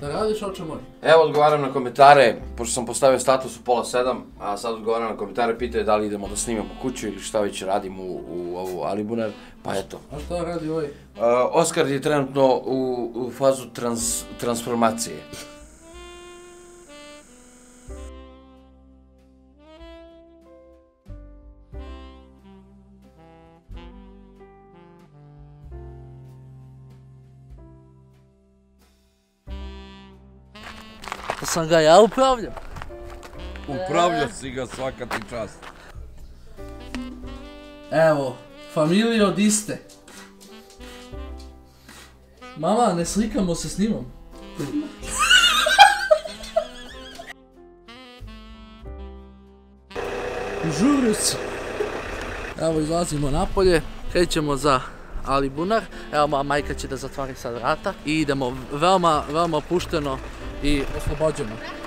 Šta radiš, oče moj? Evo odgovaram na komentare, pošto sam postavio status u 6:30, a sad odgovaram na komentare, pitaju da li idemo da snimamo kuću ili šta već radim u ovu Alibunar, pa eto. A šta radi ovaj? Oskar je trenutno u fazu transformacije. Da sam ga ja upravljao. Upravljao si ga, svaka ti čast. Evo, familija od iste. Mama, ne slikamo se s njimom. Žuri se. Evo, izlazimo napolje, krećemo za Alibunar. Evo, moja majka će da zatvari sad vrata i idemo veoma opušteno i oslobođeno.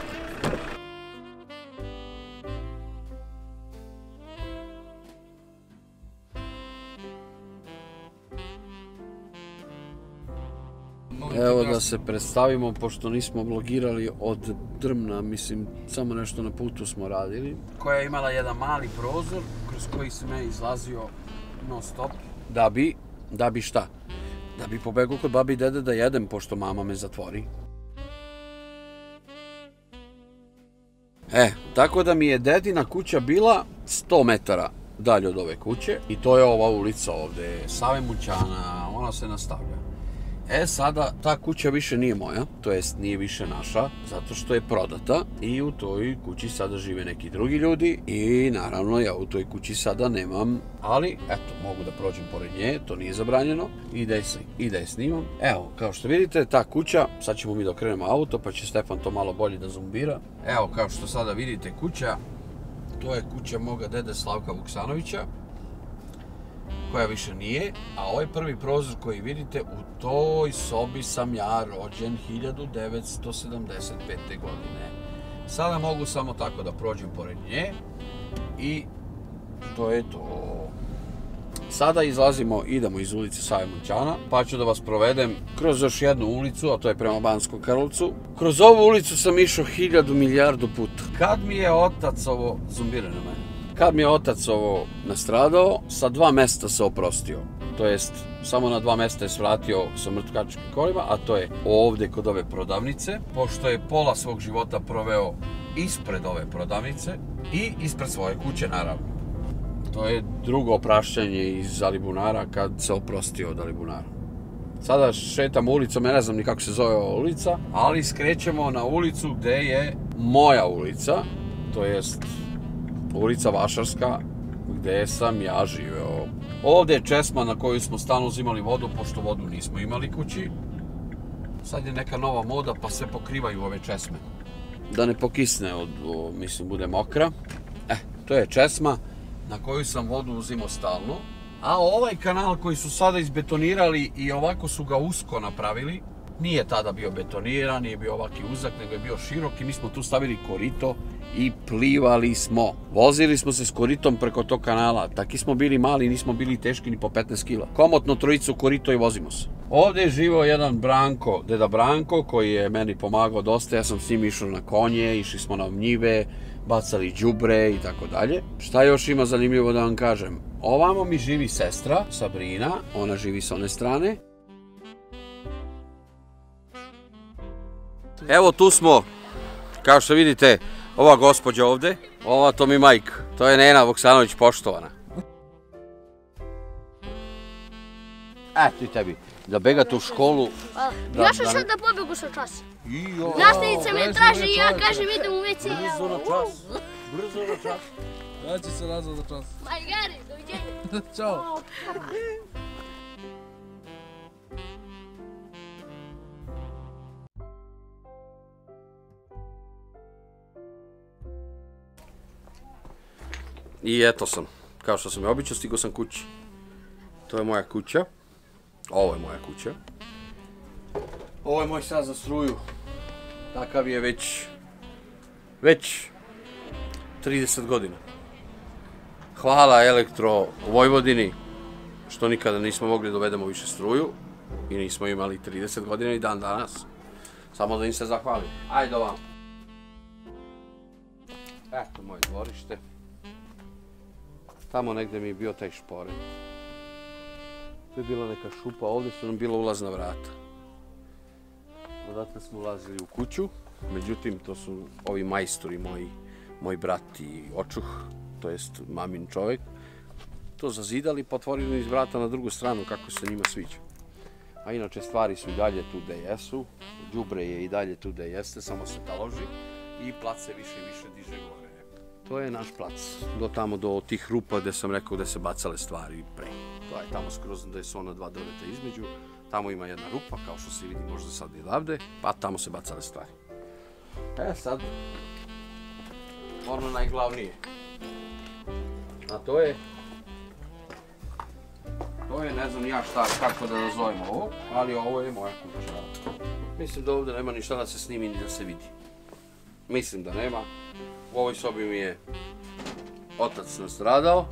Evo da se predstavimo, pošto nismo blogirali od Drmna, mislim, samo nešto na putu smo radili. Koja je imala jedan mali prozor, kroz koji sam ja izlazio non stop. Da bi šta? Da bi pobegao kod babi i dede da jedem, pošto mama me zatvori. Tako da mi je dedina kuća bila 100 metara dalje od ove kuće i to je ova ulica ovde, Save Mućana, ona se nastavlja. Sada ta kuća više nije moja, to jest nije više naša, zato što je prodata i u toj kući sada žive neki drugi ljudi i naravno ja u toj kući sada nemam, ali eto, mogu da prođem pored nje, to nije zabranjeno i da je snimam. Evo, kao što vidite, ta kuća, sad ćemo mi da okrenemo auto pa će Stefan to malo bolje da zumbira. Evo, kao što sada vidite kuća, to je kuća moga dede Slavka Vuksanovića, koja više nije, a ovaj prvi prozor koji vidite, u toj sobi sam ja rođen 1975. godine. Sada mogu samo tako da prođem pored nje i to je to. Sada idemo iz ulice Save Mućana, pa ću da vas provedem kroz još jednu ulicu, a to je prema Banskom Karlovcu. Kroz ovu ulicu sam išao 1000 milijardu puta. Kad mi je otac ovo, zumbira na mene, kad mi je otac ovo nastradao, sa 2 mesta se oprostio. To jest, samo na 2 mesta je svratio sa mrtvačkim kolima, a to je ovde kod ove prodavnice, pošto je pola svog života proveo ispred ove prodavnice i ispred svoje kuće, naravno. To je drugo oprašćanje iz Alibunara kad se oprostio od Alibunara. Sada šetam ulicom, ja ne znam ni kako se zove ova ulica, ali skrećemo na ulicu gde je moja ulica, to jest ulica Vašarska, gde sam ja živeo. Ovde je česma na koju smo stalno uzimali vodu, pošto vodu nismo imali kući. Sad je neka nova moda, pa sve pokrivaju ove česme. Da ne pokisne, mislim, bude mokra. To je česma na koju sam vodu uzimao stalno. A ovaj kanal koji su sada izbetonirali i ovako su ga usko napravili, nije tada bio betoniran, nije bio ovaki uzak, nego je bio širok i mi smo tu stavili korito i plivali smo. Vozili smo se s koritom preko tog kanala. Taki smo bili mali, nismo bili teški ni po 15 kila. Komotno trojicu korito i vozimo se. Ovde je živao jedan Branko, deda Branko, koji je meni pomagao dosta. Ja sam s njim išao na konje, išli smo na njive, bacali đubre i tako dalje. Šta još ima zanimljivo da vam kažem? Ovamo mi živi sestra, Sabrina, ona živi s one strane. Evo tu smo, kao što vidite, ova gospođa ovde, ova to mi majka, to je Nena Vuksanović poštovana. Eto i tebi, da begate u školu. Ja ću sad da pobegu sa časa. Nastavnica me traži i ja kažem idem u WC. Brzo na čas, brzo na čas. Ja ću se nazvat za čas. Majgari, doviđenja. Ćao. I eto sam, kao što sam je običao, stigao sam kući. To je moja kuća. Ovo je moja kuća. Ovo je moj sat za struju. Takav je već 30 godina. Hvala Elektro Vojvodini što nikada nismo mogli da dovedemo više struju i nismo imali 30 godina i dan danas. Samo da im se zahvalim. Ajde ovam. Eto moje dvorište. Tamo negdje mi je bio taj šporet. Tu je bila neka šupa, ovdje su nam bila ulazna vrata. Odatle smo ulazili u kuću, međutim to su ovi majstori moj brat i očuh, to jest mamin čovjek, to zazidali pa otvorili iz vrata na drugu stranu kako se njima sviđa. A inače stvari su i dalje tu gde jesu, đubre je i dalje tu gde jeste, samo se taloži i plac se više i više diže gore. To je naš plac, do tamo do tih rupa gde sam rekao gde se bacale stvari pre. To je tamo skroz gde su ona dva drveta između, tamo ima jedna rupa kao što se vidi možda sad i odavde, pa tamo se bacale stvari. Sad, ono najglavnije. A to je, ne znam ja šta, kako da nazovem ovo, ali ovo je moja kuća. Mislim da ovdje nema ništa da se snimi ni da se vidi. Mislim da nema. U ovoj sobi mi je otac nastradao.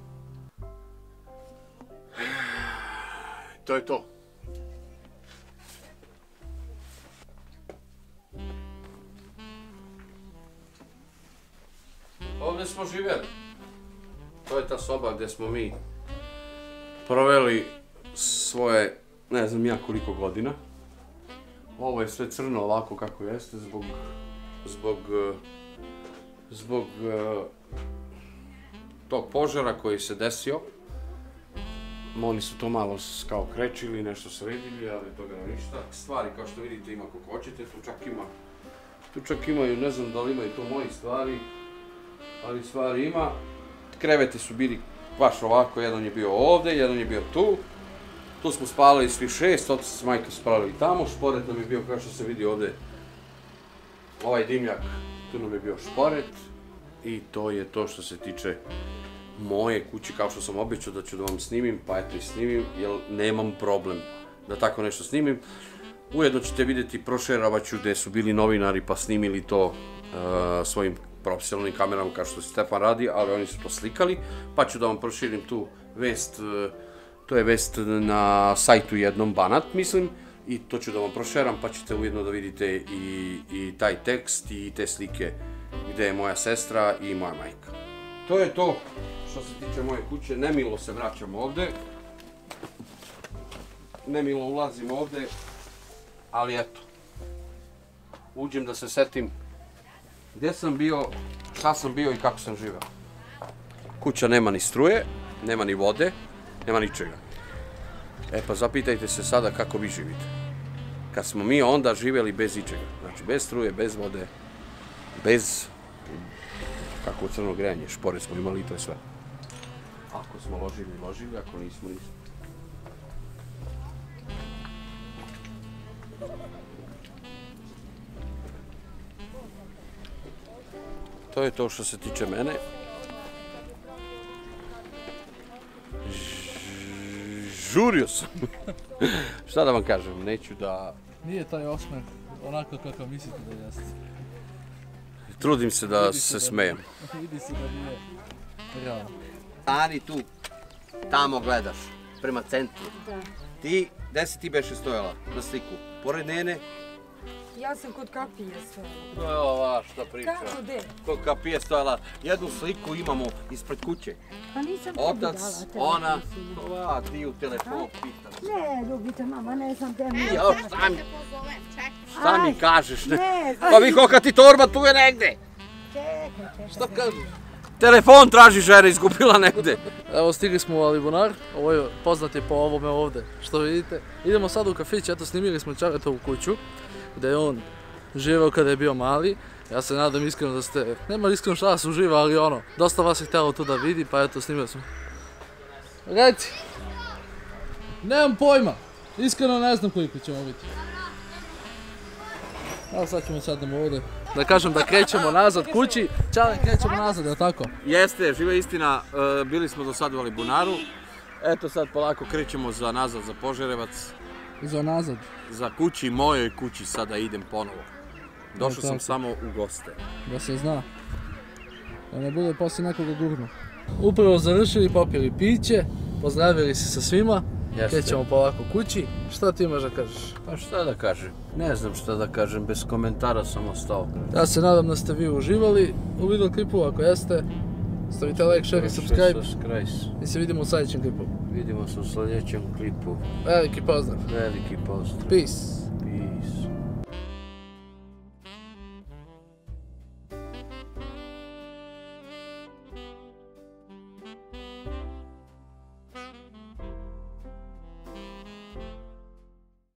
To je to. Ovdje smo živjeli. To je ta soba gdje smo mi proveli svoje, ne znam ja koliko godina. Ovo je sve crno ovako kako jeste zbog tog požara koji se desio. Oni su to malo kao krečili, nešto sredili, ali toga ništa. Stvari kao što vidite ima kako hoćete, tu čak imaju, ne znam da li imaju to moji stvari, ali stvari ima. Kreveti su bili baš ovako, jedan je bio ovdje, jedan je bio tu. Tu smo spavali svi 6, otac s majkom spavali i tamo, šporet nam je bio kao što se vidi ovdje. Ovaj dimljak, tu nam je bio šporet i to je to što se tiče moje kuće, kao što sam obećao da ću da vam snimim, pa eto i snimim, jer nemam problem da tako nešto snimim. Ujedno ćete vidjeti, prošerovaću gdje su bili novinari pa snimili to svojim profesionalnim kamerama kao što Stefan radi, ali oni su to slikali, pa ću da vam proširim tu vest, to je vest na sajtu jednom Banat, mislim, i to ću da vam prošeram, pa ćete ujedno da vidite i taj tekst i te slike gdje je moja sestra i moja majka. To je to što se tiče moje kuće, nemilo se vraćam ovdje, nemilo ulazim ovdje, ali eto, uđem da se setim gdje sam bio, šta sam bio i kako sam živeo. Kuća nema ni struje, nema ni vode, nema ničega. E pa zapitajte se sada kako vi živite. Kad smo mi onda živjeli bez ičega, znači bez struje, bez vode, bez kako crno grejanje, špore smo imali i to je sve. Ako smo ložili, ako nismo. To je to što se tiče mene. Žurio sam. Šta da vam kažem, neću da... Nije taj osmeh onako kako mislite da jeste. Trudim se da se smejem. Vidi se da nije realno. Stani tu, tamo gledaš, prema centru. Da. Ti, gde si ti beše stojala na sliku? Pored Nene? Ja sam kod kapije stojala. Evo ova šta priča. Kako gde? Kod kapije stojala, jednu sliku imamo ispred kuće. Pa nisam tebi Otac, dala telefon, ona, sine. ova, ti u telefon pitam. Ne, ljubite mama, ne znam te mi. Jao, šta mi kažeš? Ne, Pa vi koliko ti torba tu je negde? čekaj. Šta kažeš? Telefon traži žena, izgubila negde. Evo stigli smo u Alibunar, ovo je poznat je po ovome ovdje, što vidite. Idemo sad u kafić, eto snimili smo Čaretovu kuću, gdje je on živeo kada je bio mali. Ja se nadam iskreno da ste, nema iskreno šta vas uživa, ali ono, dosta vas je htjelo tu da vidi, pa eto snimili smo. Reci, nemam pojma, iskreno ne znam koliko ćemo biti. Evo sad ćemo sadnemo ovdje. Da kažem da krećemo nazad kući, Čale krećemo nazad, je tako? Jeste, živa istina, bili smo do sad u Alibunaru. Eto sad polako krećemo nazad za Požarevac. Za nazad. Za kući, mojoj kući sada idem ponovo. Došao sam samo u goste. Da se zna. Da ne bude poslije nekoga gurno. Upravo završili, popili piće, pozdravili se sa svima Jeste. krećemo polako kući. Šta ti imaš da kažeš? Pa šta da kažem? Ne znam šta da kažem, bez komentara sam ostao. Ja se nadam da ste vi uživali u video klipu, ako jeste, stavite like, share i subscribe i se vidimo u sljedećem klipu. Vidimo se u sljedećem klipu. Veliki pozdrav. Veliki pozdrav. Peace. Peace.